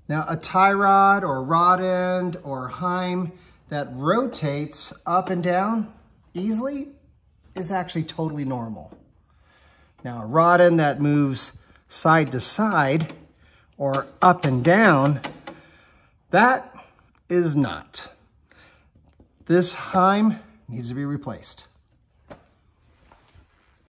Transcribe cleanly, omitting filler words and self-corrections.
Now, a tie rod or rod end or Heim that rotates up and down easily is actually totally normal. Now, a rod end that moves side to side or up and down, that is not. This Heim needs to be replaced.